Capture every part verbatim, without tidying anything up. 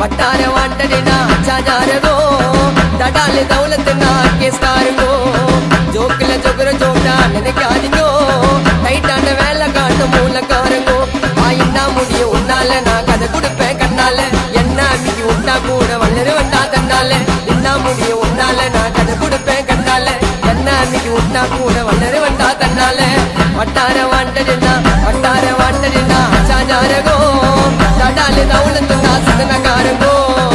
வட்டார வாண்டடினா அச்சாஜாரகோ தடாலு தௌலத்துனா கேஸ்காரங்கோ ஜோக்குல ஜோக்குற ஜோக்கா நினைக்காதீங்கோ டைட்டான வேலை காட்டும் மூலக்காரங்கோ ஆயின்னா முடியும் உன்னால நான் கதை கொடுப்பேன் கண்ணால என்ன அன்னைக்கு உண்டா கூட வளரு வண்டா தன்னால என்ன முடியும் உன்னால நான் கதை கொடுப்பேன் கண்ணால என்ன அன்னைக்கு உண்டா கூட வளரு வண்டா தன்னால வட்டார வாண்டடினா வட்டார வாண்டடினா அச்சாஜாரகோ தடாலு தௌலத்துனா சதனக்காரங்கோ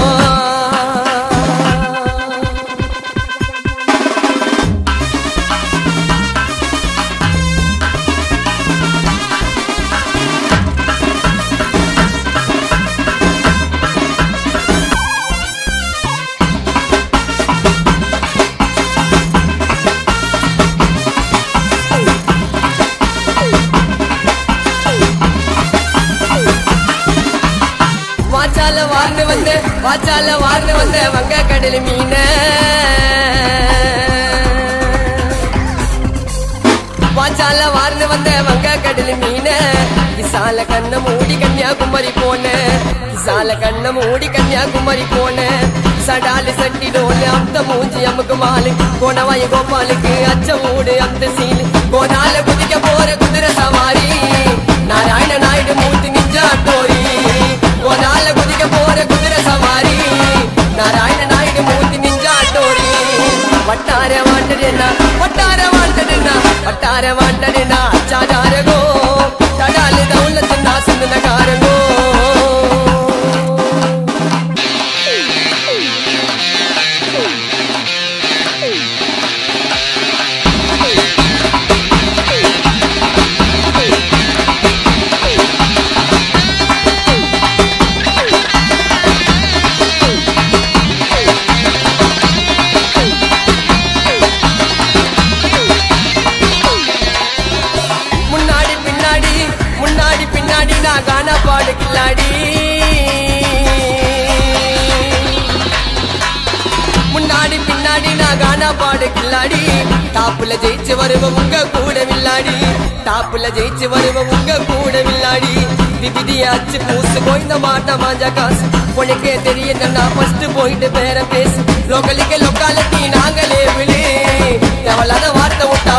வாச்சால வார்ந்து வந்த வாச்சால வார்ந்து வந்த வங்க கடல் மீன வாச்சால வார்ந்து வந்த வங்க கடல் மீன விசால கண்ண மூடி கன்னியாகுமரி போன விசால கண்ண மூடி கன்னியாகுமரி போன சடாலு சட்டி டோலு அந்த மூஞ்சி அமுக்கு மாலு கோணவாயு கோபாலுக்கு அச்ச ஊடு அந்த சீலு கோனால குதிக்க போற குதிரை சவாரி நாராயண நாயுடு மூத்து நிஞ்சா டோரி கோனால குதிக்க போற குதிரை சவாரி நாராயண நாயுடு மூத்து நிஞ்சா டோரி வட்டார வாண்டடினா வட்டார வாண்டடினா வட்டார வாண்டடினா அச்சாஜாரகோ தடாலு தௌலத்துனா சந்தனக்காரங்கோ கானா பாடு கில்லாடி முன்னாடி பின்னாடி நான் கானா பாடு கில்லாடி டாப்புல ஜெயிச்சு வருவ உங்க கூட வில்லாடி டாப்புல ஜெயிச்சு வருவ உங்க கூட வில்லாடி விதியாச்சு பூசு கோய்ந்த மாட்ட மாஞ்சா காசு உனக்கே தெரிய நான் ஃபர்ஸ்ட் போயிட்டு பேர பேசு லோக்கலுக்கு லொக்காலிட்டி நாங்களே விழி எவ்வளவு வார்த்தை விட்ட